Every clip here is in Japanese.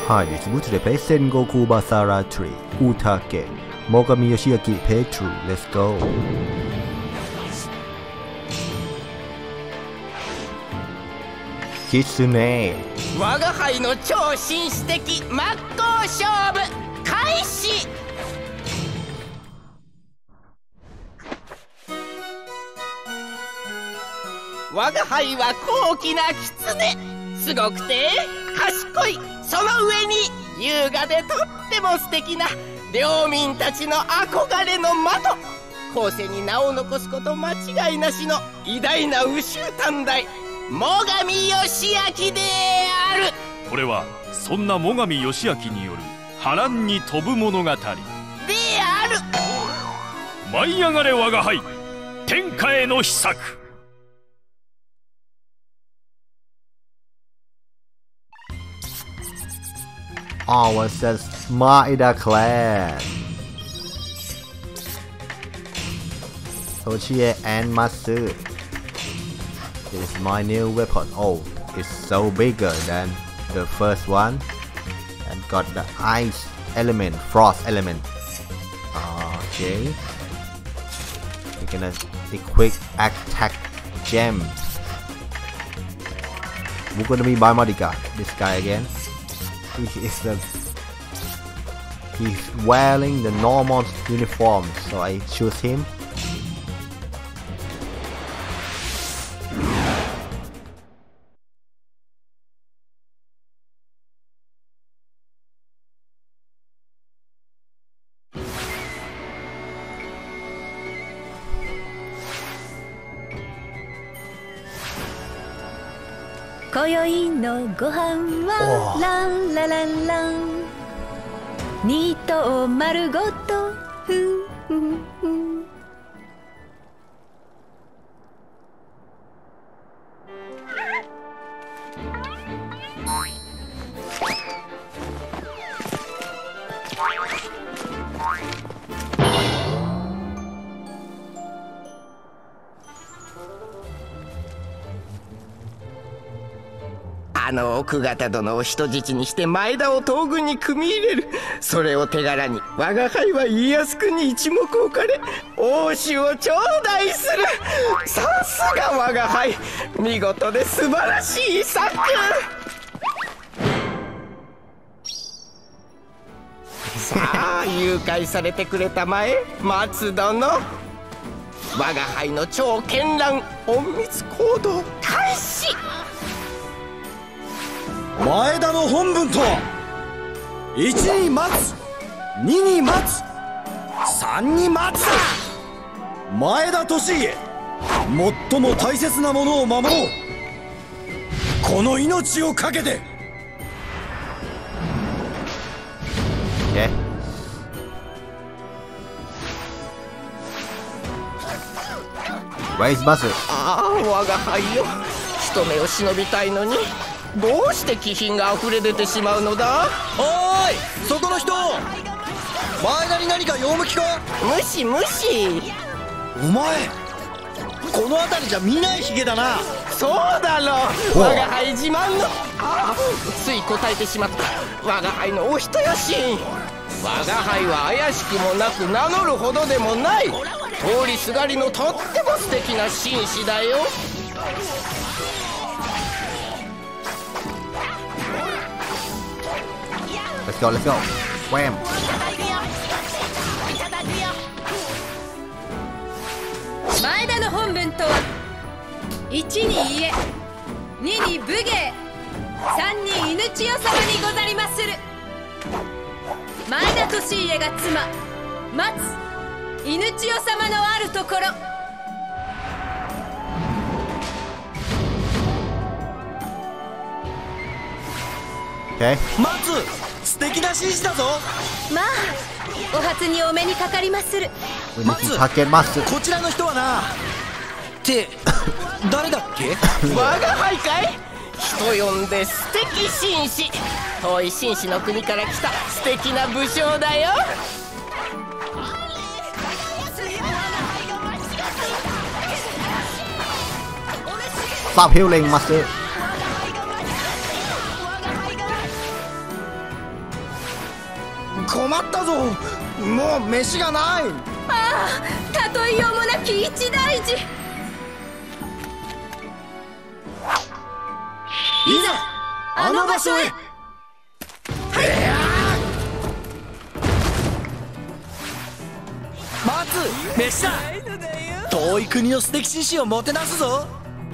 Hi, distributed to play Sengoku Basara 3, Utage, Mogami Yoshiaki Page 2, let's go. キツネ我が輩の超紳士的真っ向勝負開始。我が輩は高貴な狐、すごくて賢い、その上に優雅でとっても素敵な領民たちの憧れの的、後世に名を残すこと間違いなしの偉大な宇宙短大最上義明である。 これはそんな最上義明による波乱に飛ぶ物語である。舞い上がれ我が輩、天下への秘策。 All versus Maeda Clan Tochie and Matsu. This is my new weapon. Oh, it's so bigger than the first one and got the ice element, frost element. Okay, we're gonna quick attack gem. We're gonna be Biomodica, this guy again. He's wearing the normal uniform, so I choose him. 今宵のご飯はランラランラン、2頭丸ごとふんふんふん。 あの奥方殿を人質にして前田を東軍に組み入れる。それを手柄に我が輩は家康君に一目置かれ欧州を頂戴する。さすが我が輩、見事で素晴らしい策。さあ誘拐されてくれたまえ松殿、我が輩の超絢爛隠密行動開始。 前田の本分とは1に待つ、2に待つ、3に待つだ。前田利家、最も大切なものを守ろう。この命をかけて。 Raise Bus。 ああ我が輩よ、人目を忍びたいのにどうして気品が溢れ出てしまうのだ。 おーい、そこの人、前田に何か用向きか。 無視無視。 お前この辺りじゃ見ないヒゲだな。 そうだろう、我が輩自慢の。つい答えてしまった。我が輩のお人よし。我が輩は怪しくもなく名乗るほどでもない、通りすがりのとっても素敵な紳士だよ。 Let's go, let's go. Wham. 前田の本文とは1に家、2に武芸、3に犬千代様にござりまする。前田利家が妻松犬千代様のあるところ。 Okay. 松、素敵な紳士だぞ。 まあお初にお目にかかりまする。 松、 かけます。 こちらの人はな。って誰だっけ。 我が輩かい。人呼んで素敵紳士。遠い紳士の国から来た素敵な武将だよ。 Stop healing, Master. 困ったぞ。もう飯がない。 ああ、例えようもなき一大事。いざあの場所へ。待つ、飯だ。遠い国の素敵紳士をもてなすぞ。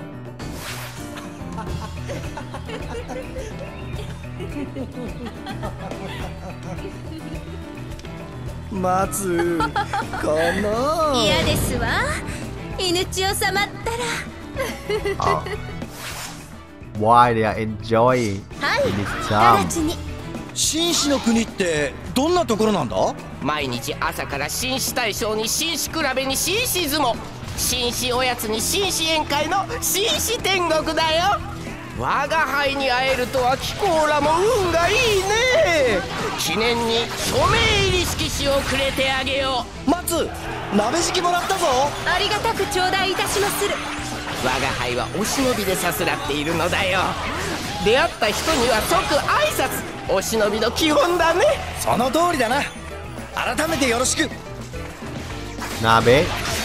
待つかな。 嫌ですわ、犬千代様ったら。 Why they are enjoying はい、 in this 直 town? ちに。 紳士の国ってどんなところなんだ。 毎日朝から紳士大将に紳士比べに紳士相撲、紳士おやつに紳士宴会の紳士天国だよ。我が輩に会えるとは貴公らも運がいいね。記念に署名入り色紙をくれてあげよう。 待つ、鍋敷きもらったぞ。 ありがたく頂戴いたしまする。 我が輩はお忍びでさすらっているのだよ。出会った人には即挨拶、お忍びの基本だね。 その通りだな。改めてよろしく。 Nabe?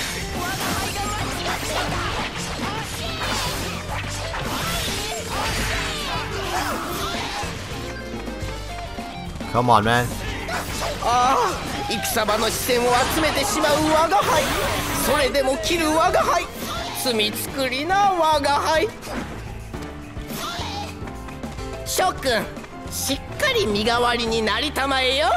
Come on, man. ああ、戦場の視線を集めてしまう我が輩、それでも切る我が輩、罪作りな我が輩。諸君、しっかり身代わりになりたまえよ。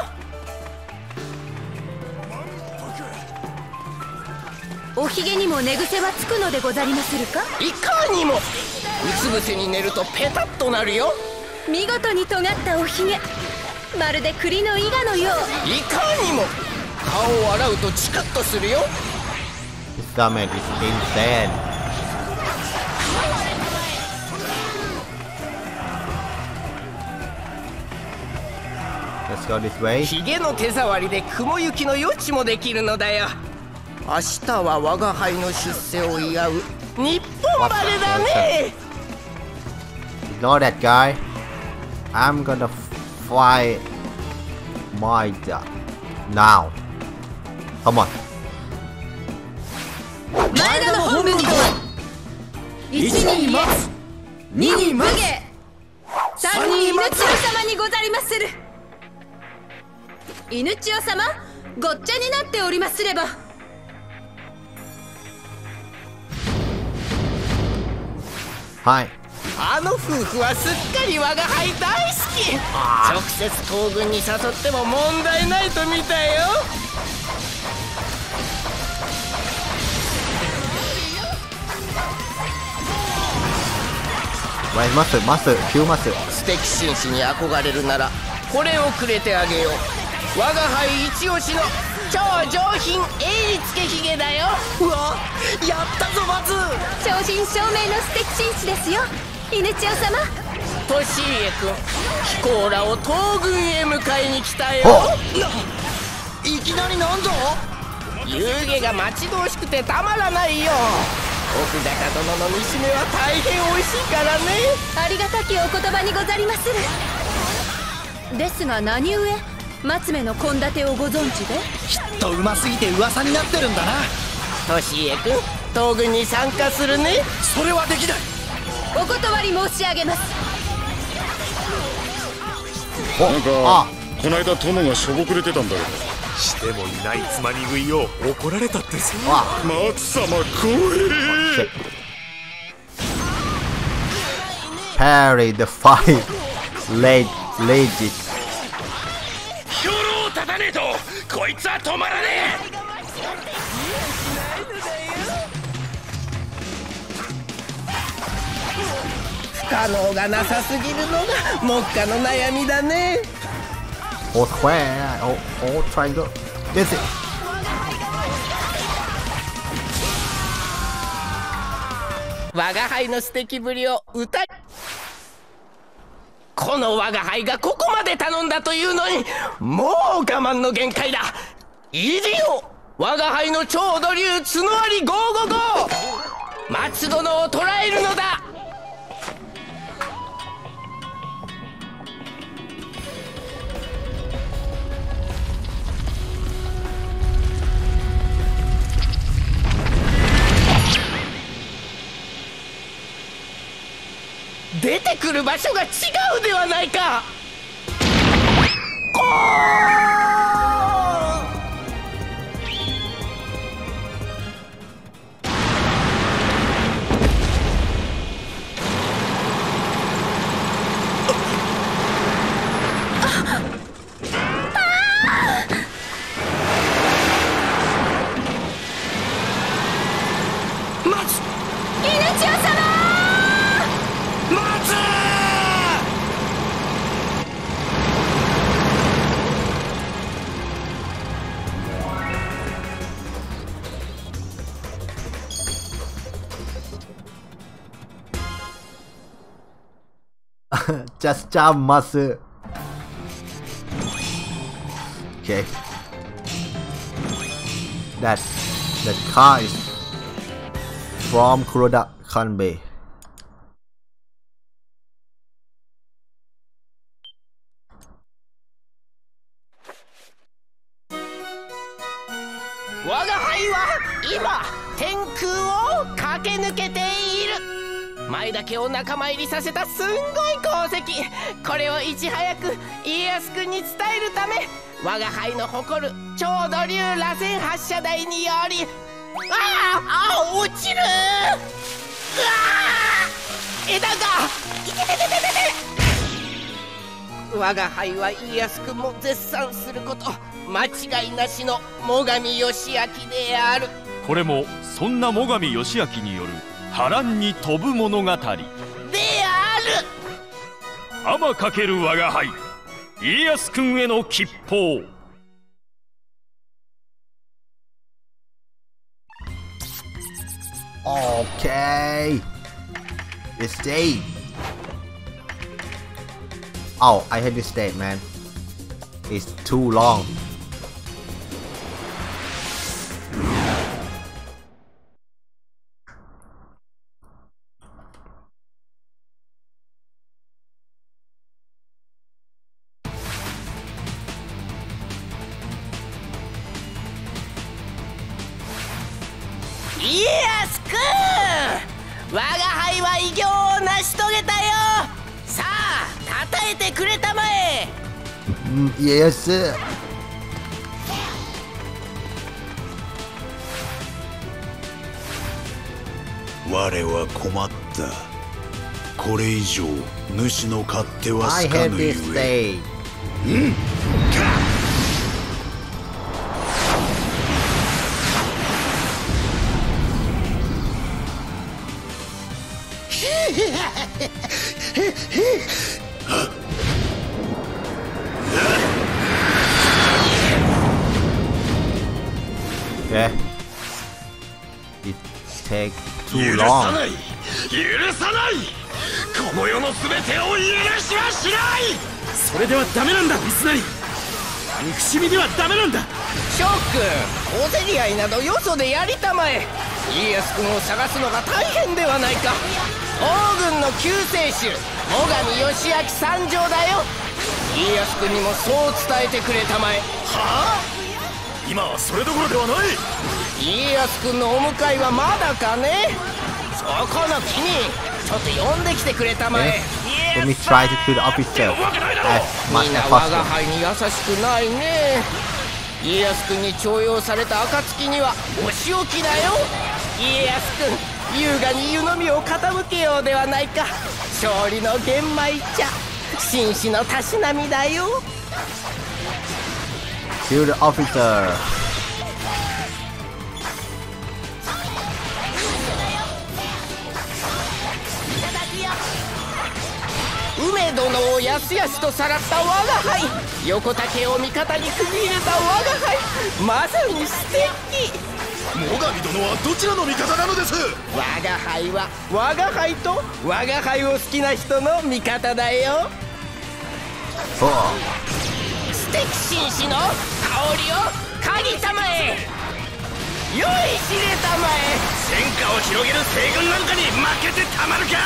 おひげにも寝癖はつくのでござりまするか。 いかにも。うつ伏せに寝るとペタッとなるよ。 見事に尖ったおひげ、まるで栗の伊賀のよう。 いかにも。顔を洗うとチクッとするよ。 This summit is insane. Let's go this way. ヒゲの手触りで雲行きの予知もできるのだよ。明日は我が輩の出世を祝う日本晴れだね。 Ignore that guy. I'm gonna fight Maida now. Come on. 前田の本分とは1に家、2に武芸、3に犬千代様にござりまする。犬千代様、ごっちゃになっておりますれば。 はい。 あの夫婦はすっかり我が輩大好き。直接東軍に誘っても問題ないと見たよ。 Wait, master, kill master. 素敵紳士に憧れるならこれをくれてあげよう。我が輩一押しの超上品襟付けひげだよ。 うわ、やったぞ松。 正真正銘の素敵紳士ですよ、犬千代様。 利家君、貴公らを東軍へ迎えに来たよ。 いきなりなんぞ。 湯気が待ち遠しくてたまらないよ。奥高殿の煮しめは大変美味しいからね。 ありがたきお言葉にござりまする。ですが何故松目の献立をご存知で。 きっとうますぎて噂になってるんだな。 利家君、東軍に参加するね。 それはできない。 お断り申し上げます。 なんかあ、 こないだ殿がしょぼくれてたんだけど、してもいないつまみ食いを怒られたってさ。松様怖え。 Parry the fight. Legit. 兵糧を立たねえとこいつは止まらねえ。 不可能がなさすぎるのが目下の悩みだね。 Oh, square. Oh, triangle. That's it. 我が輩の素敵ぶりを歌い、この我が輩がここまで頼んだというのにもう我慢の限界だ。いでよ、我が輩の超土流角割り555、松殿を捕らえるのだ。 くる場所が違うではないか。 Just jump, Master. Okay. That car is from Kuroda Kanbei. Waga 天空を駆け抜けている。前田家を仲間入りさせたすんごい功績。これをいち早く家康君に伝えるため、我が輩の誇る超土流螺旋発射台により、落ちる。枝がいてててててて。我が輩は家康君も絶賛すること間違いなしの最上義明である。 これもそんな最上義明による波乱に飛ぶ物語である。天かける我が輩家康君への吉報。 Okay, it's stage. Oh, I hate this stage, man. It's too long. Yes. 我は困った。これ以上主の勝手は I つか hate ぬゆ this え。 stage. Yeah. It takes too 許さ long. ない許さない。この世の全てを許しはしない。 それではダメなんだミスナリ。憎しみではダメなんだ。 ショック、小競り合いなどよそでやりたまえ。家康君を探すのが大変ではないか。東軍の救世主最上義明参上だよ。家康君にもそう伝えてくれたまえ。はあ、 今はそれどころではない。 家康君のお迎えはまだかね。そこの気にちょっと呼んできてくれたまえ。 Let me try to kill the officer as much みんな as 我が possible. 輩に優しくないね。家康君に重用された暁にはお仕置きだよ。家康君、優雅に湯飲みを傾けようではないか。勝利の玄米茶、紳士のたしなみだよ。 Kill the officer. 梅殿をやすやすとさらった我が輩、横竹を味方に組み入れた我が輩、まさに素敵。 最上殿はどちらの味方なのです。 我が輩は我が輩と我が輩を好きな人の味方だよ。 Oh. 素敵紳士の香りを嗅ぎたまえ。よい知れたまえ。 戦火を広げる西軍なんかに負けてたまるか。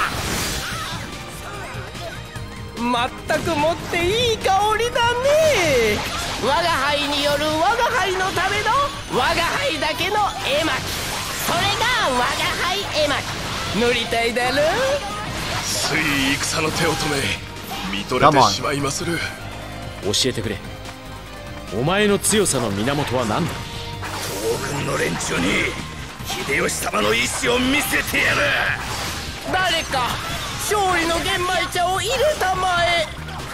まったくもっていい香りだね。我が輩による我が輩のための我が輩だけの絵巻、それが我が輩絵巻。塗りたいだろ。 つい戦の手を止め見とれてしまいまする。 教えてくれ。お前の強さの源は何だ。 東軍の連中に秀吉様の意志を見せてやる。 誰か勝利の玄米茶を入れたまえ。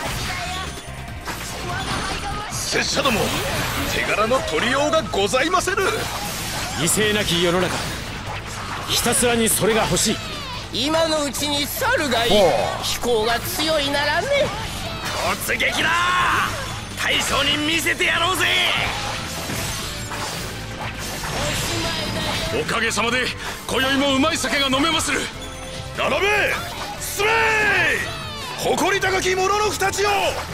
拙者ども手柄の取りようがございませぬ。 犠牲なき世の中、ひたすらにそれが欲しい。 今のうちに去るがいい。飛行が強いならね。 突撃だ。大将に見せてやろうぜ。おかげさまで今宵もうまい酒が飲めまする。並べ進め、誇り高き者の二ちよ。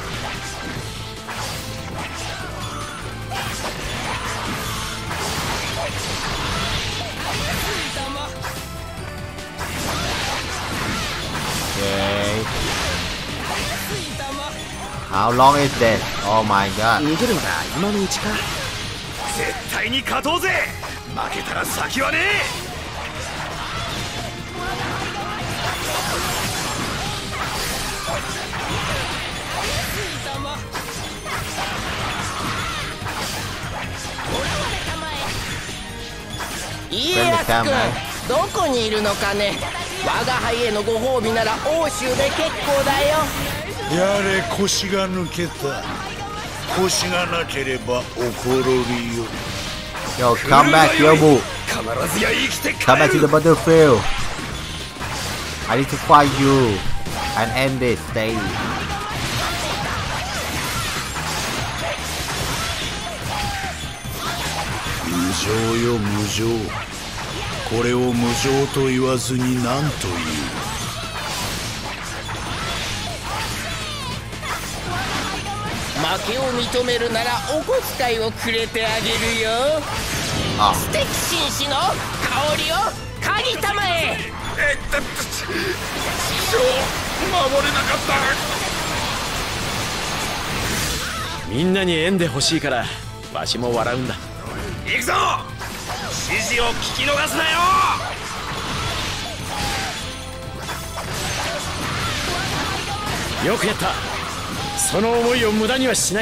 How long is that? Oh my god. 逃げるなら今のうちか。 絶対に勝とうぜ。負けたら先はねえ。 家康君、どこにいるのかね。我が輩へのご褒美なら欧州で結構だよ。 やれ腰が抜けた。腰がなければおころりよ。 Yo, come back, Yobu. 必ずや生きて帰る。 Come back to the battlefield. I need to fight you and end this day. 無情よ無情。これを無情と言わずに何と言う。 負けを認めるならお小遣いをくれてあげるよ。素敵紳士の香りを嗅ぎたまえ。 守れなかった。 みんなに縁で欲しいからわしも笑うんだ。 行くぞ。指示を聞き逃すなよ。 よくやった。その思いを無駄にはしない。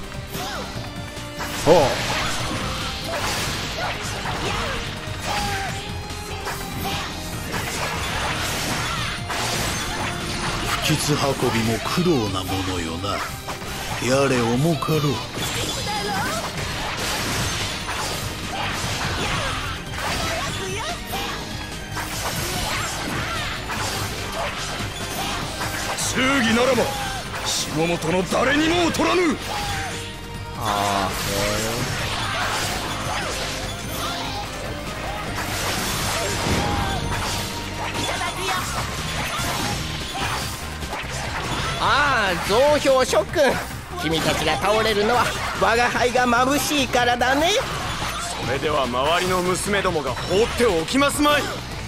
不吉運びも苦労なものよな。やれ重かろう。 忠義ならば下本の誰にも劣らぬ。 ああ、増票諸君、君たちが倒れるのは我が輩が眩しいからだね。 それでは周りの娘どもが放っておきますまい。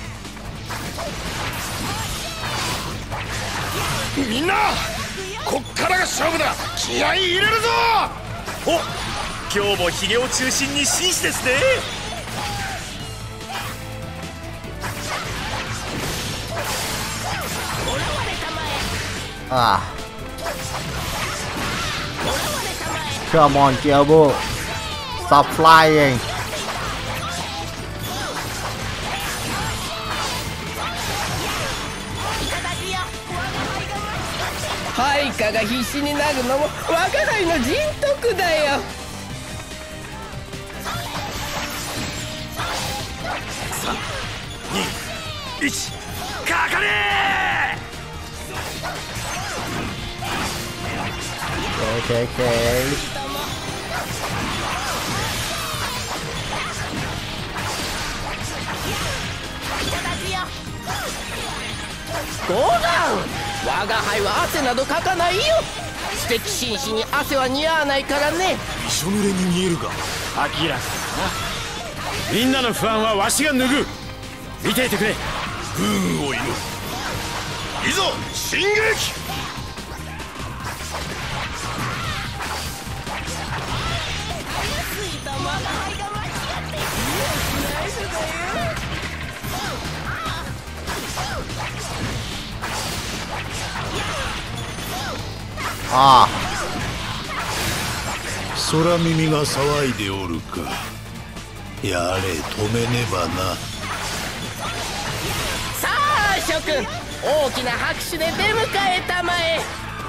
みんなこっからが勝負だ。気合い入れるぞ。 お、今日もヒゲを中心に紳士ですね。 Come on, Yobu. Stop flying. 配下が必死になるのも我が輩の人徳だよ。 3、2、1、かかれ Okay, okay. どうだ。我が輩は汗などかかないよ。素敵紳士に汗は似合わないからね。 びしょ濡れに見えるが明らかだな。みんなの不安はわしが拭う。見ていてくれ。 不運を祈る。いざ進撃。 あ空耳が騒いでおるか。やれ止めねばな。 さあ諸君、大きな拍手で出迎えたまえ。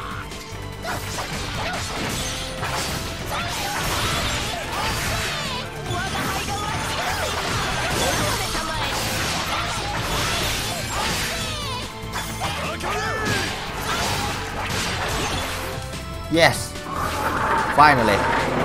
Yes! Finally!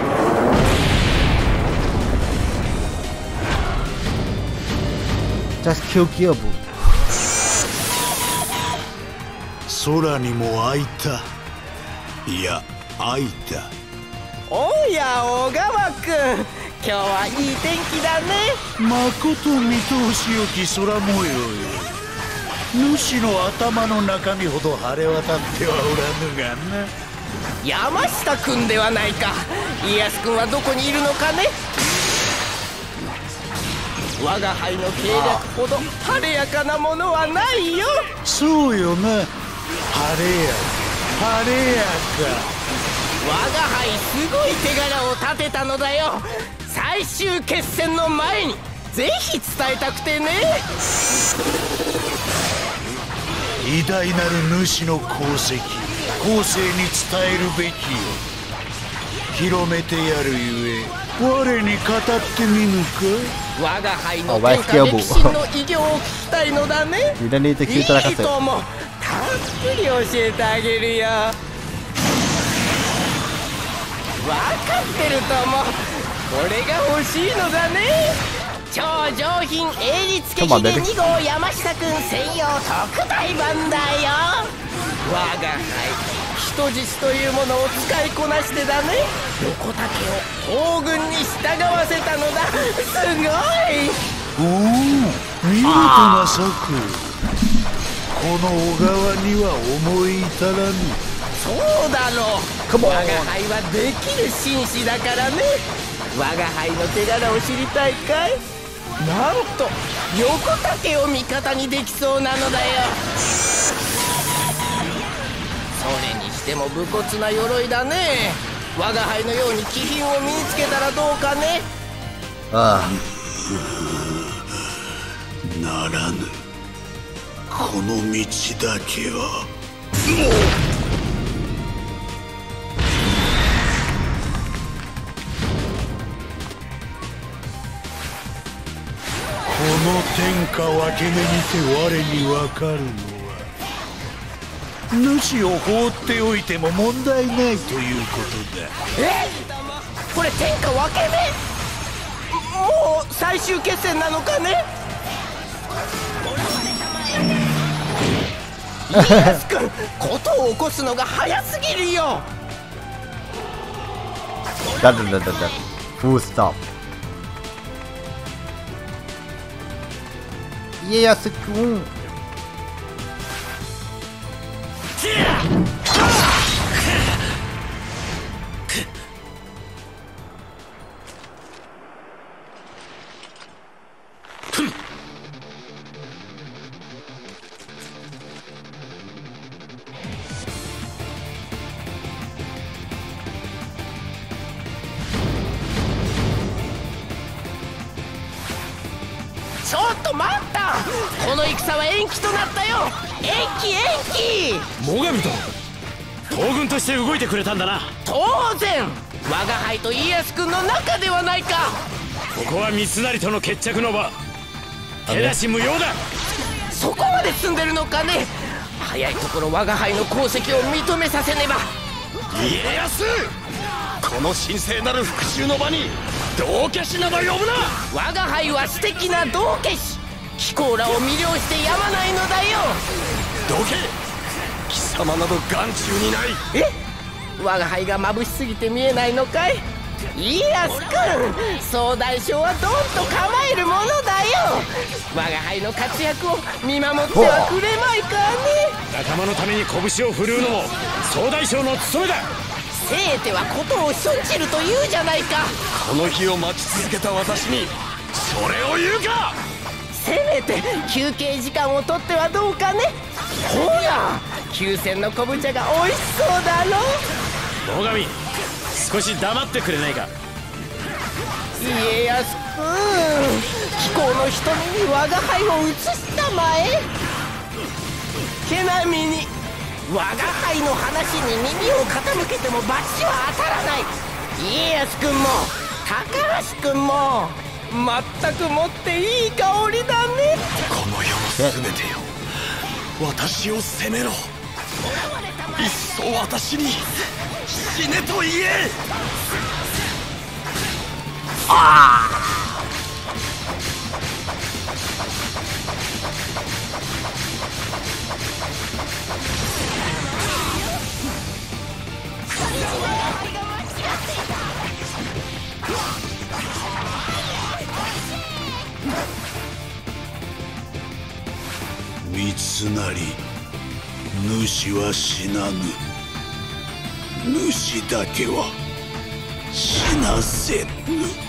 空にも開いた。いや、開いた。 おや小川君、今日はいい天気だね。 まこと見通しよき空模様よ。主の頭の中身ほど晴れ渡ってはおらぬがな。 山下君ではないか。家康君はどこにいるのかね。我が輩の計略ほど晴れやかなものはないよ。 そうよな。晴れやか晴れやか。 我が輩すごい手柄を立てたのだよ。最終決戦の前にぜひ伝えたくてね。 偉大なる主の功績、後世に伝えるべきよ。広めてやるゆえ我に語ってみぬか。 我が輩の天下歴史の偉業を聞きたいのだね。いいともたっぷり教えてあげるよ。分かってるとも、これが欲しいのだね。超上品英律家秀2号山下くん専用特大版だよ。我が輩人質というものを使いこなしてだね、横竹を東軍に従わせたのだ。すごい。 おお、見事な策。この小川には思い至らぬ。 そうだろう。我が輩はできる紳士だからね。我が輩の手柄を知りたいかい。なんと横竹を味方にできそうなのだよ。それにしても武骨な鎧だね。我が輩のように気品を身につけたらどうかね。 ああ、ならぬ。この道だけは。この天下分け目にて我に分かるのは、主を放っておいても問題ないということだ。 これ天下分け目。もう最終決戦なのかね。家康君、事を起こすのが早すぎるよ。 Full stop. 家康君。 ちょっと待った。この戦は延期となったよ。延期。 最上殿、東軍として動いてくれたんだな。 当然。我が輩と家康君の仲ではないか。 ここは三成との決着の場。手出し無用だ。 そこまで進んでるのかね。早いところ我が輩の功績を認めさせねば。 家康、この神聖なる復讐の場に道化師など呼ぶな。 我が輩は素敵な道化師。貴公らを魅了してやまないのだよ。 どけ。貴様など眼中にない。 我が輩が眩しすぎて見えないのかい。家康君、総大将はドンと構えるものだよ。我が輩の活躍を見守ってはくれまいかね。 仲間のために拳を振るうのも総大将の務めだ。 せいてはことを承知ると言うじゃないか。 この日を待ち続けた私にそれを言うか。 せめて休憩時間をとってはどうかね。ほら、 9戦の昆布茶が美味しそうだろ。 最上、少し黙ってくれないか。 家康くん、貴公の瞳に我が輩を移したまえ。毛並みに我が輩の話に耳を傾けても罰は当たらない。家康くんも高橋くんも全くもっていい香りだね。 この世の全てよ、私を責めろ。いっそ私に死ねと言え。 三成、主は死なぬ。主だけは死なせぬ。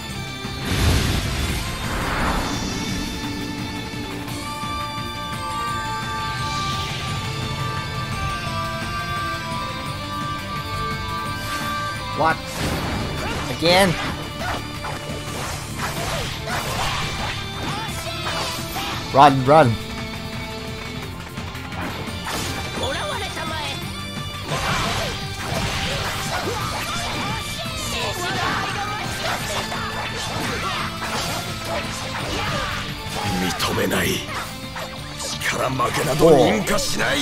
What? Again? Run, run. 認めない。力負けなど認可しない。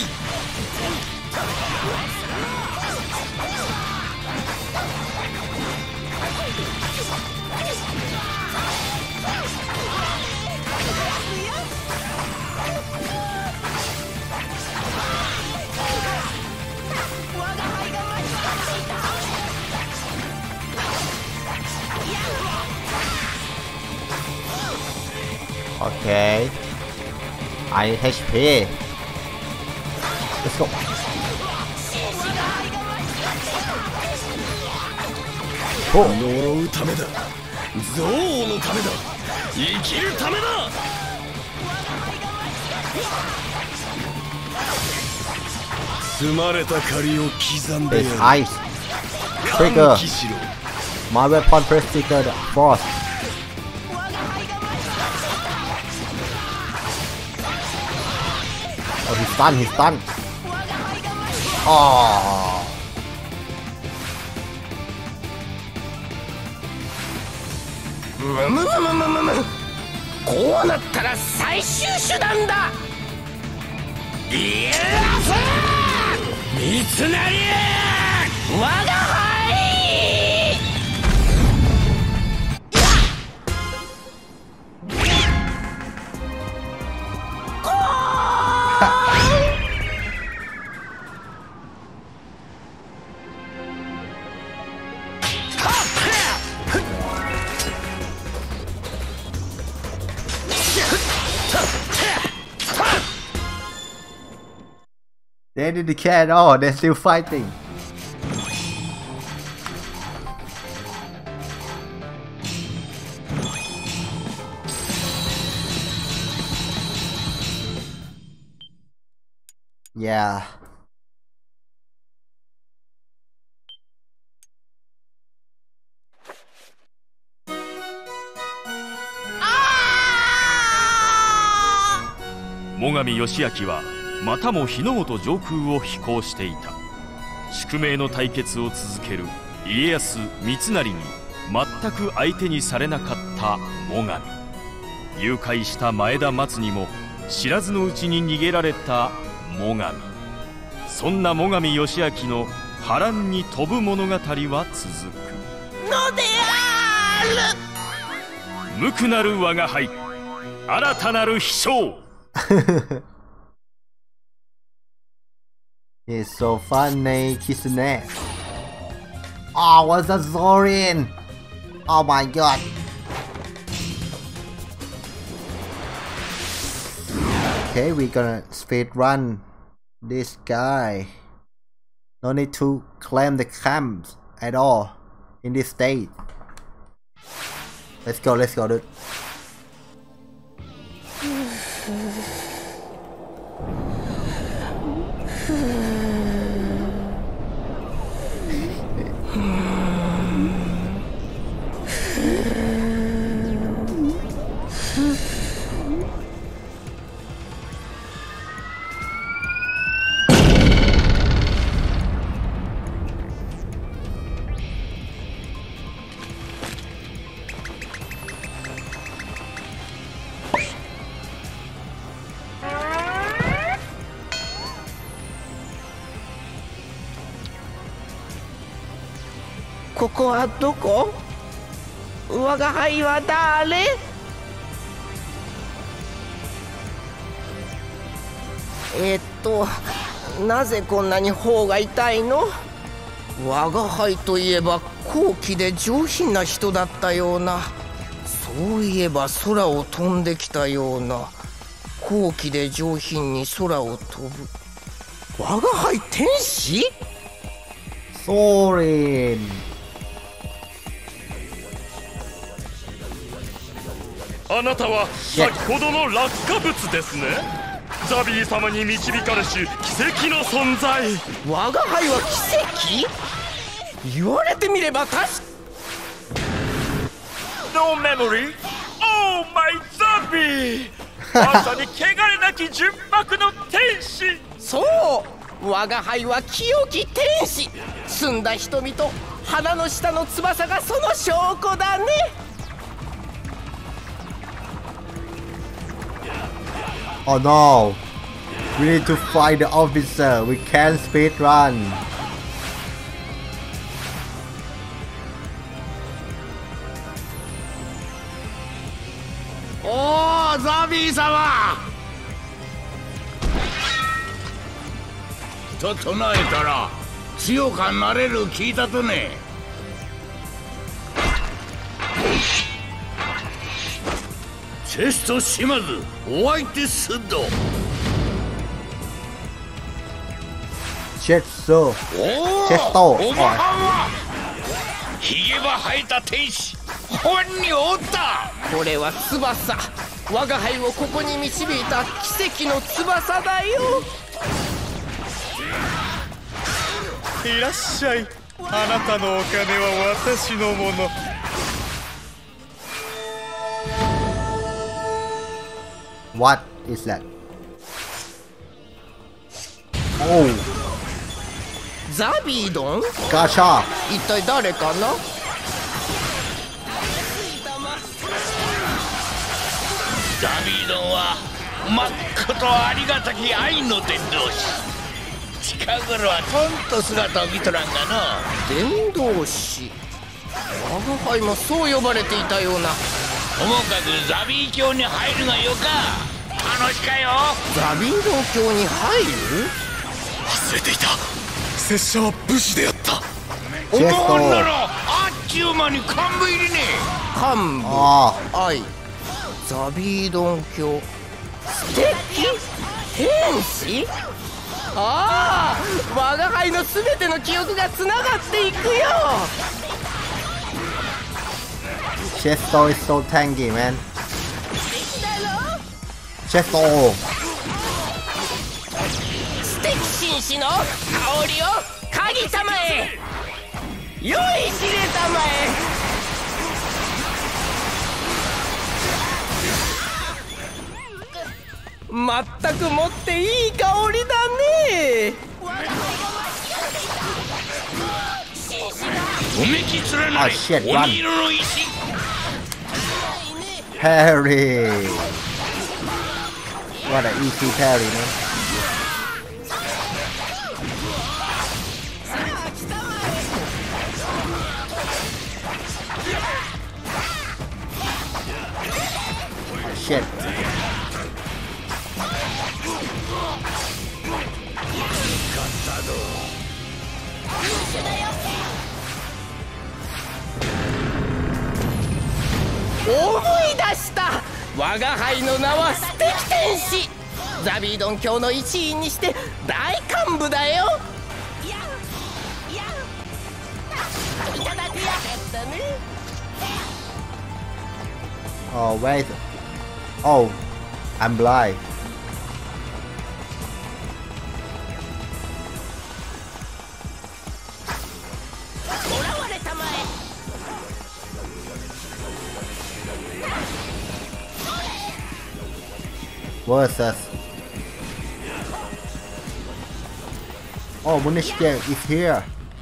Okay. I HP. Let's go. 呪うためだ。憎悪のためだ。生きるためだ。積まれた借りを刻んでやる。 Ice Trigger. My weapon press trigger the Frost. Oh, he's stunned, he's stunned. Oh. こうなったら最終手段だ。家康、三成、我が輩。 They didn't care at all, they're still fighting. Yeah. Mogami Yoshiaki はまたも日の本上空を飛行していた。宿命の対決を続ける家康三成に全く相手にされなかった最上。誘拐した前田松にも知らずのうちに逃げられた最上。そんな最上義光の波乱に飛ぶ物語は続くのである。無垢なる我が輩、新たなる飛翔。 It's so funny, Kitsune. Oh, what's a Zorin? Oh my god. Okay, we're gonna speed run this guy. No need to claim the camps at all in this state. Let's go, dude. ここはどこ？我が輩は誰？なぜこんなに頬が痛いの？我が輩といえば高貴で上品な人だったような。そういえば空を飛んできたような。高貴で上品に空を飛ぶ。我が輩天使？ ソーレン。 あなたは先ほどの落下物ですね。ザビー様に導かれし奇跡の存在。 我が輩は奇跡？言われてみれば確か。 No memory? Oh my ザビーまさに汚れなき純白の天使。 そう、我が輩は清き天使。澄んだ瞳と鼻の下の翼がその証拠だね。 Oh no! We need to find the officer. We can't speed run. おー、ザビー様。と唱えたら強かなれる聞いたとね。チェスト島津お相手すっど。 チェスト。チェスト。 おまはんはひげば生えた天使本におった。 これは翼。我が輩をここに導いた奇跡の翼だよ。 いらっしゃい。あなたのお金は私のもの。 What is that? Oh. ザビードン？ ガシャ。 一体誰かな？ ザビードンはまっことありがたき愛の伝道師。近頃はとんと姿を見とらんがの。 伝道師？我が輩もそう呼ばれていたような。 ともかくザビー教に入るがよか。楽しかよ。 ザビードン教に入る？ 忘れていた。拙者は武士であった。 おもんならあっちゅう間に幹部入りね。 幹部。愛。ザビードン教。素敵？天使？ああ、我が輩のすべての記憶がつながっていくよ。 Chesto is so tanky, man. Chesto. 素敵紳士の香りを鍵たまえ。良い知れたまえ。まったくもっていい香りだね。 おめき連なれ鬼色の石。 Parry. What an easy parry, man. Shit. Oh. 思い出した。我が輩の名は素敵天使。ザビードン教の一員にして大幹部だよ。いただくやったね。 Oh wait. Oh, I'm blind. Versus. Oh, Munishke is here.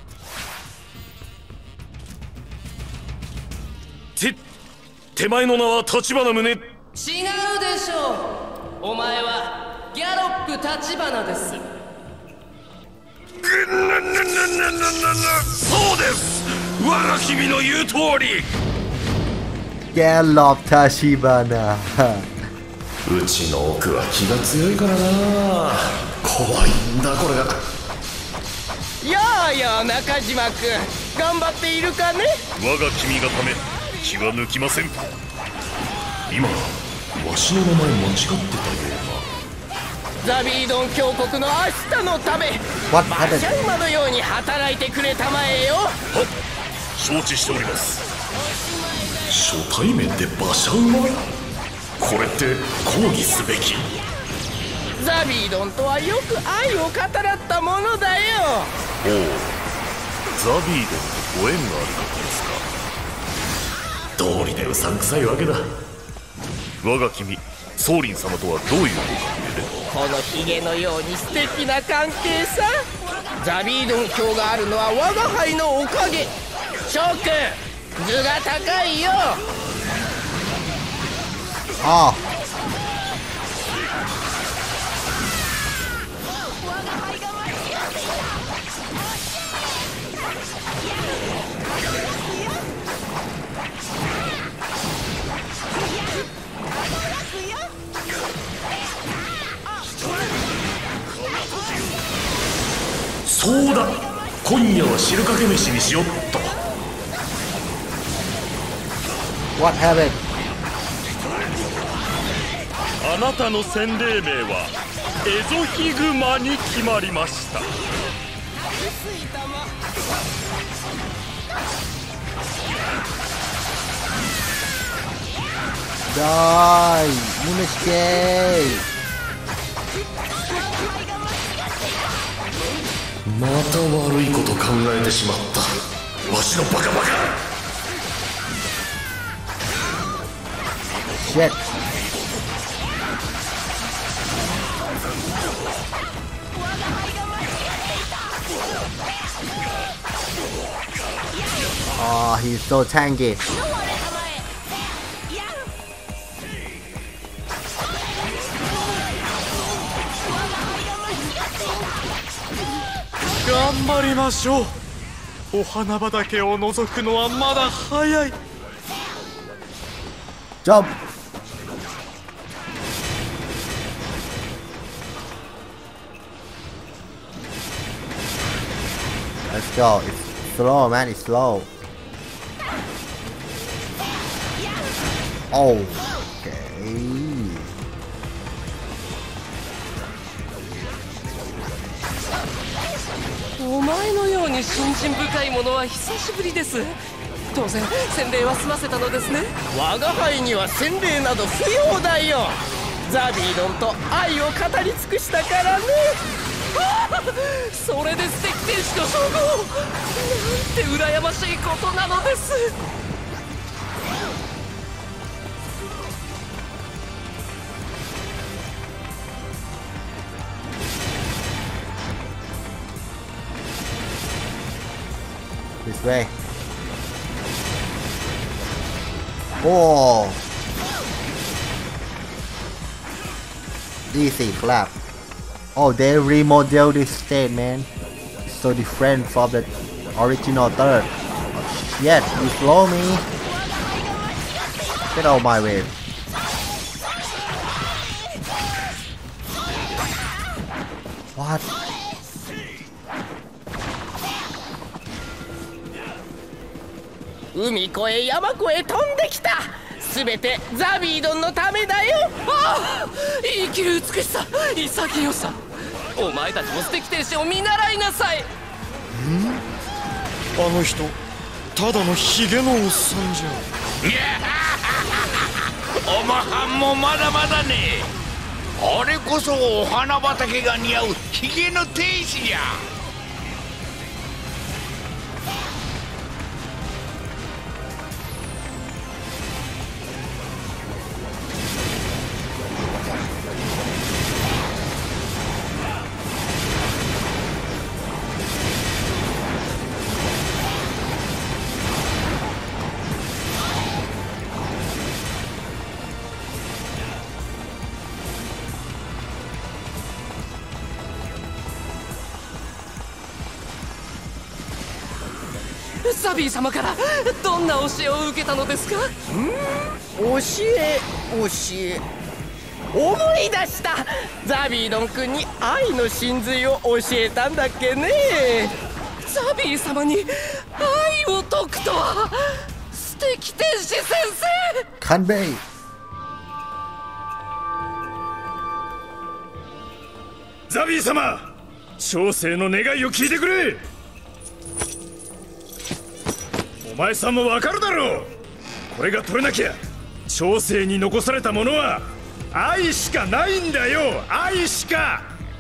手前の名は立花宗。 違うでしょう。お前はギャロップ立花です。 そうです。 我が君の言う通り。 ギャロップ立花。 うちの奥は気が強いからな。怖いんだこれが。 やあやあ中島君、頑張っているかね。 我が君がため気は抜きません。 今わしの名前間違ってたような。ザビードン峡谷の明日のため、馬車馬のように働いてくれたまえよ。 はっ、承知しております。 初対面で馬車馬？これって抗議すべき。 ザビードンとはよく愛を語らったものだよ。 おお、ザビードンとご縁がある方ですか。 道理でうさんくさいわけだ。 我が君ソーリン様とはどういうご関係で。 このヒゲのように素敵な関係さ。ザビードン卿があるのは我が輩のおかげ。諸君、図が高いよ。 ああ、 そうだ、今夜は汁かけ飯にしよっと。 What happened? あなたの洗礼名はエゾヒグマに決まりました。 Die! Munescape! また悪いこと考えてしまった。わしのバカバカ。 Shit! Oh, he's so tanky. 頑張りましょう。お花畑を覗くのはまだ早い。 Jump! Let's go. It's slow, man. It's slow. Oh, okay. お前のように信心深いものは久しぶりです。当然洗礼は済ませたのですね。 我が輩には洗礼など不要だよ。ザビードンと愛を語り尽くしたからね。 それで素敵天使の称号、なんて羨ましいことなのです。 This way. Oh, easy clap. Oh, they remodeled this state, man. It's so different from the original third. Oh, shit, you slow me. Get out of my way. What? 海越え山越え飛んできた。すべてザビードンのためだよ。 ああ、生きる美しさ、潔さ。お前たちも素敵天使を見習いなさい。 あの人ただのヒゲのおっさんじゃ。 おまはんもまだまだね。あれこそお花畑が似合うヒゲの天使じゃ。 ザビー様からどんな教えを受けたのですか？ 教え思い出した。ザビードン君に愛の真髄を教えたんだっけね。 ザビー様に愛を解くとは。素敵天使先生。 カンベイ。 ザビー様、小生の願いを聞いてくれ。お前さんもわかるだろう。これが取れなきゃ小生に残されたものは愛しかないんだよ。愛しか。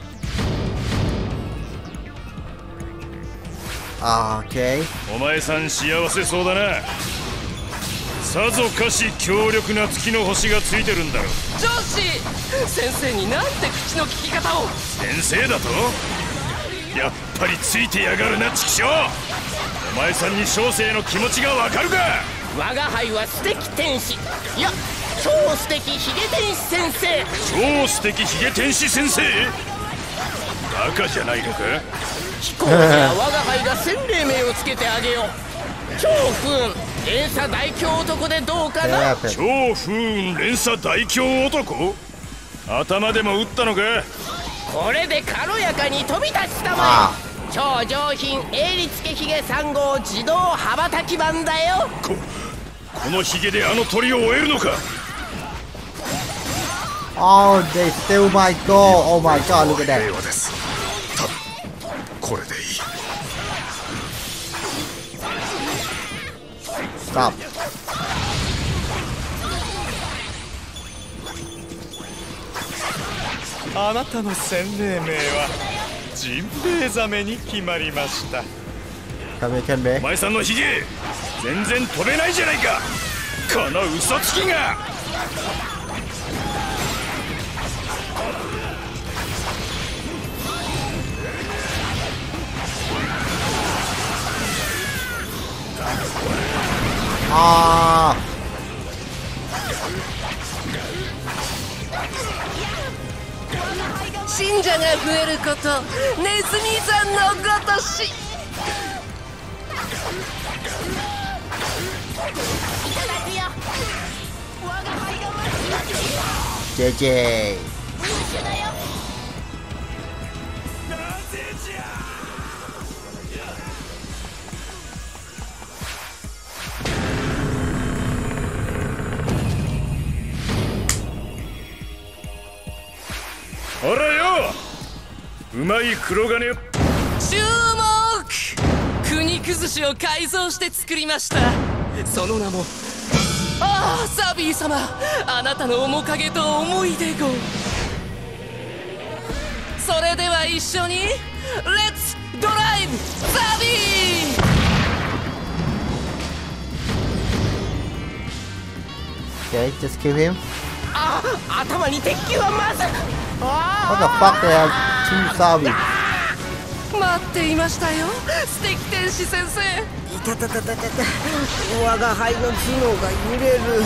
お前さん幸せそうだな。さぞかし強力な月の星がついてるんだろう。 上司、先生になんて口の利き方を。 先生だと？やっぱりついてやがるな、チキショウ。お前さんに小生の気持ちがわかるか。 我が輩は素敵天使、いや超素敵ヒゲ天使先生。 超素敵ヒゲ天使先生。バカじゃないのか。 飛行機は我が輩が洗礼名をつけてあげよう。超不運連鎖大凶男でどうかな。 超不運連鎖大凶男。頭でも打ったのか。 これで軽やかに飛び立ちたまえ。超上品鋭利つけひげ3号自動羽ばたき版だよ。 このヒゲであの鳥を追えるのか。 Oh, they steal my goal. Oh my god, look at that. これでいい。 Stop. あなたの洗礼名はジンベエザメに決まりました。お前さんのヒゲ全然飛べないじゃないか、この嘘つきが。 信者が増えること、ネズミさんのごとし。 JJ。 ほらよ、うまい黒金。 注目、国崩しを改造して作りました。その名も、ああサビー様、あなたの面影と思い出号。それでは一緒にレッツドライブサビ Okay, ー。 just kill him. あ、頭に鉄球はまず。 What the fuck? They have two Sabi. 待っていましたよ、素敵天使先生。 いたたたたたた、我が輩の頭脳が揺れる。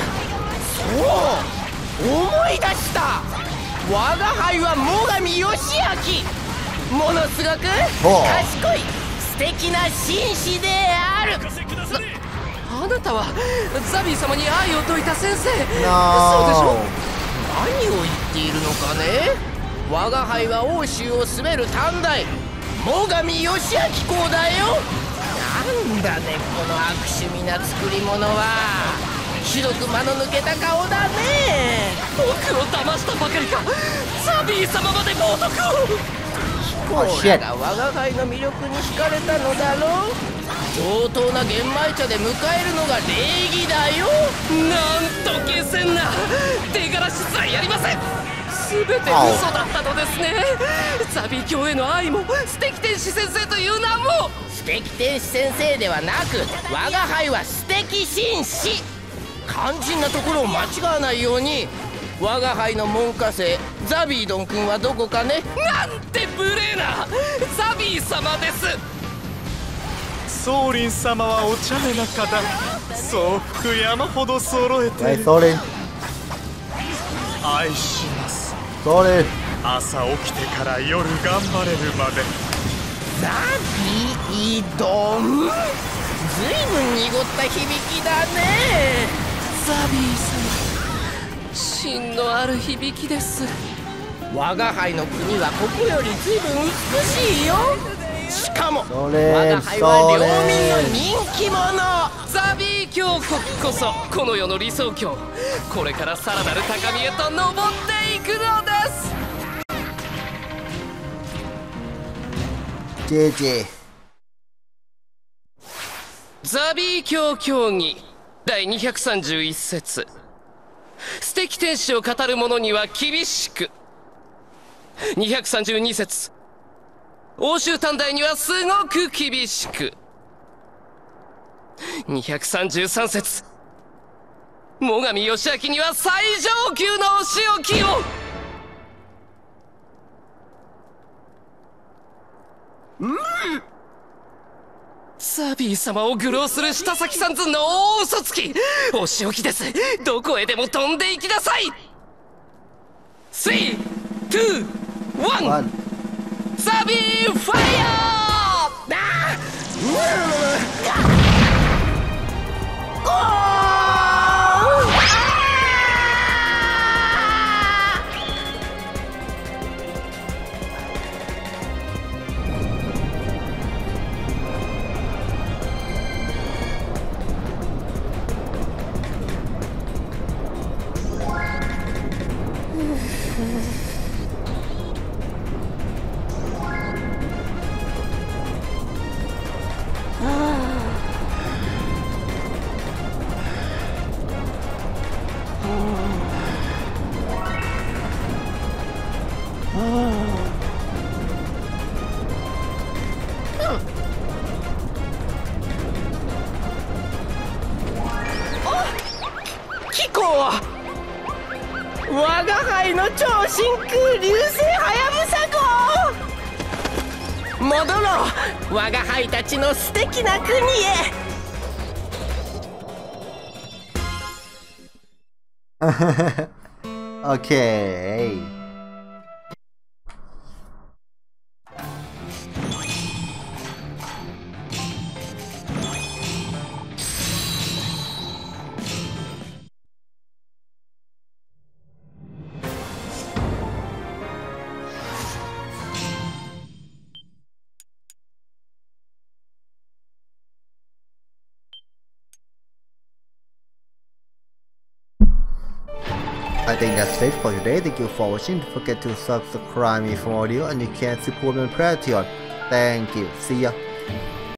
そう、思い出した。我が輩は最上義明。ものすごく賢い素敵な紳士である。 あなたはザビー様に愛を説いた先生。そうでしょ。 何を言っているのかね。我が輩は欧州を統べる短大最上義明公だよ。なんだねこの悪趣味な作り物は。ひどく間の抜けた顔だね。 僕を騙したばかりか、ザビー様まで冒涜を。 飛行が我が輩の魅力に惹かれたのだろう。上等な玄米茶で迎えるのが礼儀だよ。 なんと下賤な、手柄しすらやりません。全て嘘だったのですね。ザビ教への愛も素敵天使先生という名も。 素敵天使先生ではなく、我が輩は素敵紳士。肝心なところを間違わないように。我が輩の門下生ザビードン君はどこかね。 なんて無礼な、ザビー様です。 ソーリン様はお茶目な方。総服山ほど揃えてる。愛します。朝起きてから夜頑張れるまで。 ザビードン、ず濁った響きだね。 ザビー様、芯のある響きです。 我が輩の国はここより随分美しいよ。しかも我が輩は領民の人気者。 ザビー教国こそこの世の理想郷。これからさらなる高みへと登っていくのです。 JJ ザビー教教義第231節。素敵天使を語る者には厳しく。232節。欧州短大にはすごく厳しく。233節。最上義明には最上級のお仕置きを。ザビー様を愚弄する下崎三寸の大嘘つき。お仕置きです。どこへでも飛んでいきなさい。3、2、1。ザビーファイヤー。 我が輩の超真空流星はやぶさ号。戻ろう、我が輩たちの素敵な国へ。 Okay. I think that's it for today. Thank you for watching. Don't forget to subscribe me for more video and you can support me on Patreon. Thank you. See ya.